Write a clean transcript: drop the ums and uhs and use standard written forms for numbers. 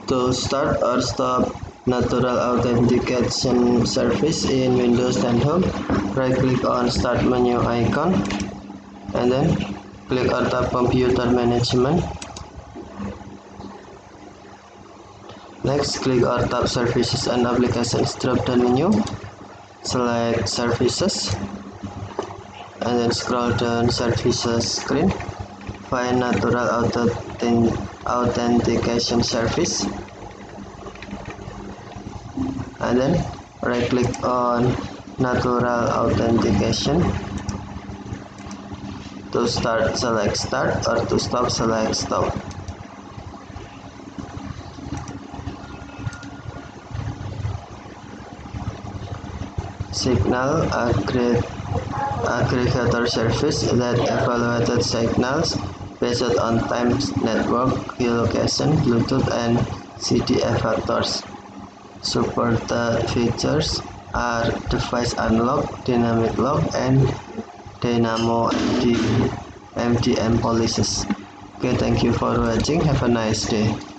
To start or stop Natural Authentication Service in Windows 10 Home, right-click on Start menu icon, and then click or tap Computer Management. Next, click or tap Services and Applications drop-down menu. Select Services, and then scroll down Services screen. Find Natural Authentication Service, and then right-click on Natural Authentication. To start, select Start, or to stop, select Stop. Signal aggregator service that evaluated signals based on time, network, geolocation, Bluetooth, and CDF factors. Supported features are device unlock, dynamic lock, and Dynamo MDM policies. Okay, thank you for watching. Have a nice day.